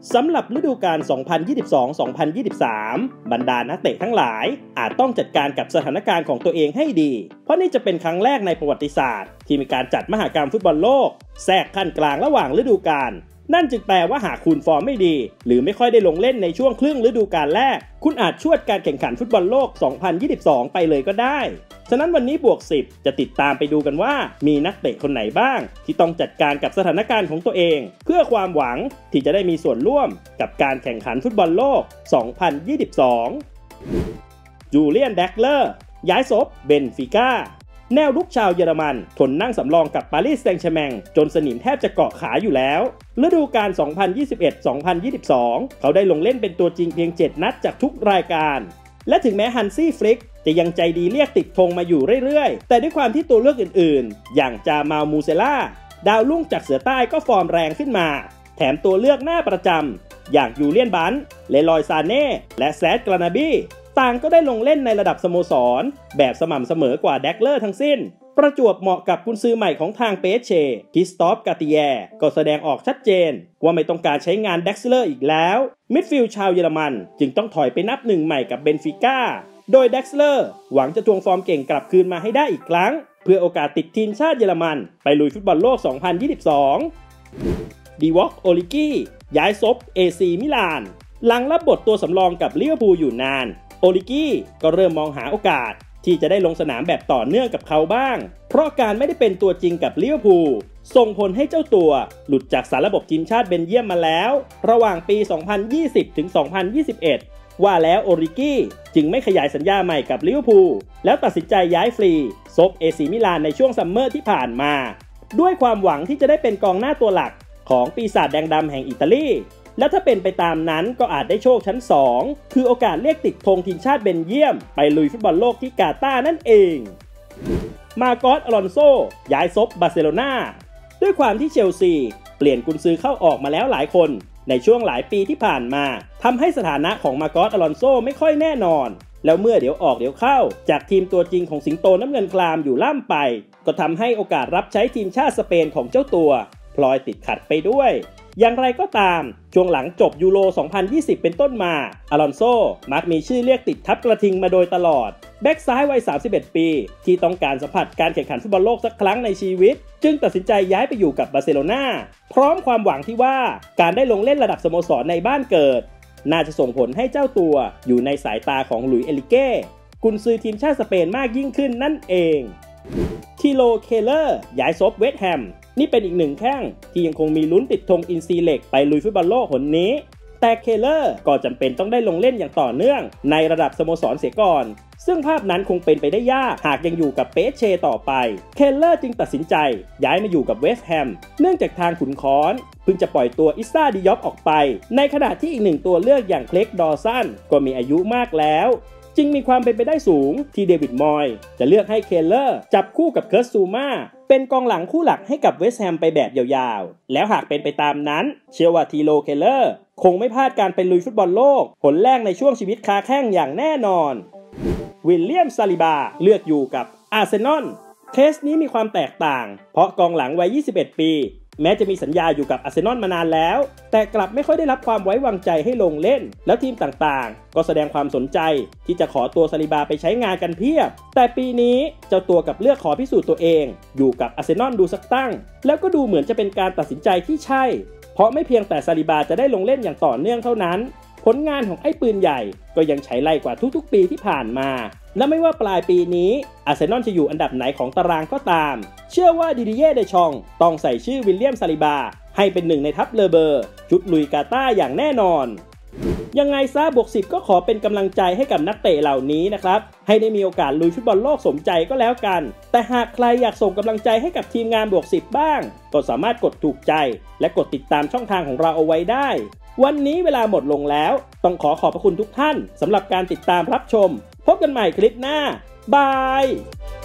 สำหรับฤดูกาล 2022-2023 บรรดานักเตะทั้งหลายอาจต้องจัดการกับสถานการณ์ของตัวเองให้ดี เพราะนี่จะเป็นครั้งแรกในประวัติศาสตร์ที่มีการจัดมหกรรมฟุตบอลโลกแทรกขั้นกลางระหว่างฤดูกาลนั่นจึงแปลว่าหากคุณฟอร์มไม่ดีหรือไม่ค่อยได้ลงเล่นในช่วงครึ่งฤดูกาลแรกคุณอาจชวดการแข่งขันฟุตบอลโลก 2022 ไปเลยก็ได้ฉะนั้นวันนี้บวก 10 จะติดตามไปดูกันว่ามีนักเตะคนไหนบ้างที่ต้องจัดการกับสถานการณ์ของตัวเองเพื่อความหวังที่จะได้มีส่วนร่วมกับการแข่งขันฟุตบอลโลก 2022 จูเลียน แดกเลอร์ย้ายศพเบนฟิก้าแนวรุกชาวเยอรมันทนนั่งสำรองกับปารีสแซงต์แชร์แมงจนสนิมแทบจะเกาะขาอยู่แล้วฤดูกาล 2021-2022 เขาได้ลงเล่นเป็นตัวจริงเพียง 7 นัดจากทุกรายการและถึงแม้ฮันซี่ฟลิกจะยังใจดีเรียกติดธงมาอยู่เรื่อยๆแต่ด้วยความที่ตัวเลือกอื่นๆอย่างจามาล มูเซล่าดาวรุ่งจากเสือใต้ก็ฟอร์มแรงขึ้นมาแถมตัวเลือกหน้าประจำอย่างยูเลียน บันเลรอย ซาเน่และแซด กรานาบีต่างก็ได้ลงเล่นในระดับสโมสรแบบสม่ำเสมอกว่าแดกเลอร์ทั้งสิ้นประจวบเหมาะกับกุนซือใหม่ของทางเปเชคริสตอฟ กาติแยร์ก็แสดงออกชัดเจนว่าไม่ต้องการใช้งานแดกเลอร์อีกแล้วมิดฟิลด์ชาวเยอรมันจึงต้องถอยไปนับหนึ่งใหม่กับเบนฟิก้าโดยแดกเลอร์หวังจะทวงฟอร์มเก่งกลับคืนมาให้ได้อีกครั้งเพื่อโอกาสติดทีมชาติเยอรมันไปลุยฟุตบอลโลก 2022 ดีวอก โอลิกี้ย้ายซบ เอซี มิลานหลังรับบทตัวสำรองกับลิเวอร์พูลอยู่นานโอลิกี้ก็เริ่มมองหาโอกาสที่จะได้ลงสนามแบบต่อเนื่องกับเขาบ้างเพราะการไม่ได้เป็นตัวจริงกับลิเวอร์พูลส่งผลให้เจ้าตัวหลุดจากสารระบบทีมชาติเบลเยียมมาแล้วระหว่างปี 2020 ถึง 2021 ว่าแล้วโอลิกี้จึงไม่ขยายสัญญาใหม่กับลิเวอร์พูลแล้วตัดสินใจย้ายฟรีซบเอซีมิลานในช่วงซัมเมอร์ที่ผ่านมาด้วยความหวังที่จะได้เป็นกองหน้าตัวหลักของปีศาจแดงดำแห่งอิตาลีและถ้าเป็นไปตามนั้นก็อาจได้โชคชั้น 2คือโอกาสเรียกติดธงทีมชาติเบลเยียมไปลุยฟุตบอลโลกที่กาตาร์นั่นเองมาโกส อลอนโซย้ายซบบาร์เซโลนาด้วยความที่เชลซีเปลี่ยนกุนซือเข้าออกมาแล้วหลายคนในช่วงหลายปีที่ผ่านมาทำให้สถานะของมาโกส อลอนโซไม่ค่อยแน่นอนแล้วเมื่อเดี๋ยวออกเดี๋ยวเข้าจากทีมตัวจริงของสิงโตน้ำเงินคลามอยู่ล่ำไปก็ทำให้โอกาสรับใช้ทีมชาติสเปนของเจ้าตัวพลอยติดขัดไปด้วยอย่างไรก็ตามช่วงหลังจบยูโร 2020 เป็นต้นมาอลอนโซมักมีชื่อเรียกติดทับกระทิงมาโดยตลอดแบ็กซ้ายวัย 31 ปีที่ต้องการสัมผัสการแข่งขันฟุตบอลโลกสักครั้งในชีวิตจึงตัดสินใจย้ายไปอยู่กับบาร์เซโลนาพร้อมความหวังที่ว่าการได้ลงเล่นระดับสโมสรในบ้านเกิดน่าจะส่งผลให้เจ้าตัวอยู่ในสายตาของหลุยส์ เอลิเก้กุนซือทีมชาติสเปนมากยิ่งขึ้นนั่นเองทิโล เคเลอร์ย้ายซบเวสต์แฮมนี่เป็นอีกหนึ่งแข้งที่ยังคงมีลุ้นติดธงอินซีเล็กไปลุยฟุตบอลโลกหนนี้แต่เคเลอร์ก็จำเป็นต้องได้ลงเล่นอย่างต่อเนื่องในระดับสโมสรเสียก่อนซึ่งภาพนั้นคงเป็นไปได้ยากหากยังอยู่กับเปเชต่อไปเคเลอร์จึงตัดสินใจย้ายมาอยู่กับเวสต์แฮมเนื่องจากทางขุนค้อนเพิ่งจะปล่อยตัวอิซ่า ดิยอปออกไปในขณะที่อีกหนึ่งตัวเลือกอย่างเคลก ดอสันก็มีอายุมากแล้วจึงมีความเป็นไปได้สูงที่เดวิด มอยส์จะเลือกให้เคเลอร์จับคู่กับเคิร์ต ซูม่าเป็นกองหลังคู่หลักให้กับเวสต์แฮมไปแบบยาวๆแล้วหากเป็นไปตามนั้นเชื่อว่าทิโล เคเลอร์คงไม่พลาดการไปลุยฟุตบอลโลกผลแรกในช่วงชีวิตค้าแข้งอย่างแน่นอนวิลเลียม ซาลิบาเลือกอยู่กับอาร์เซนอลเคสนี้มีความแตกต่างเพราะกองหลังวัย 21 ปีแม้จะมีสัญญาอยู่กับอาร์เซนอลมานานแล้วแต่กลับไม่ค่อยได้รับความไว้วางใจให้ลงเล่นแล้วทีมต่างๆก็แสดงความสนใจที่จะขอตัวซาลิบาไปใช้งานกันเพียบแต่ปีนี้เจ้าตัวกับเลือกขอพิสูจน์ตัวเองอยู่กับอาร์เซนอลดูสักตั้งแล้วก็ดูเหมือนจะเป็นการตัดสินใจที่ใช่เพราะไม่เพียงแต่ซาลิบาจะได้ลงเล่นอย่างต่อเนื่องเท่านั้นผลงานของไอ้ปืนใหญ่ก็ยังใช้ไล่กว่าทุกๆปีที่ผ่านมาและไม่ว่าปลายปีนี้อาร์เซนอลจะอยู่อันดับไหนของตารางก็ตามเชื่อว่าดิดิเย่ เดชองต้องใส่ชื่อวิลเลียม ซาลิบาให้เป็นหนึ่งในทัพเลอเบอร์ชุดลุยกาตาร์อย่างแน่นอนยังไงซะบวก 10 ก็ขอเป็นกำลังใจให้กับนักเตะเหล่านี้นะครับให้ได้มีโอกาสลุยฟุตบอลโลกสมใจก็แล้วกันแต่หากใครอยากส่งกำลังใจให้กับทีมงานบวก 10 บ้างก็สามารถกดถูกใจและกดติดตามช่องทางของเราเอาไว้ได้วันนี้เวลาหมดลงแล้วต้องขอบพระคุณทุกท่านสำหรับการติดตามรับชมพบกันใหม่คลิปหน้าบาย